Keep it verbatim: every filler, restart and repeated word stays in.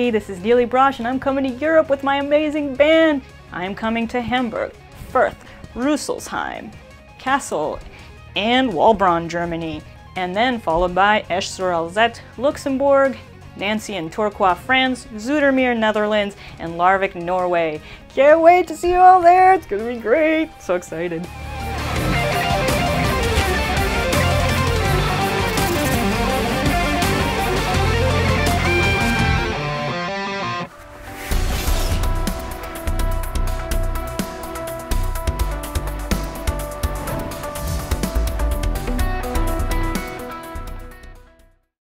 everybody, this is Nili Brosh and I'm coming to Europe with my amazing band. I am coming to Hamburg, Fürth, Rüsselsheim, Kassel, and Waldbronn, Germany, and then followed by Esch-sur-alzette, Luxembourg, Nancy and Tourcoing, France, Zoetermeer, Netherlands, and Larvik, Norway. Can't wait to see you all there, it's gonna be great, so excited.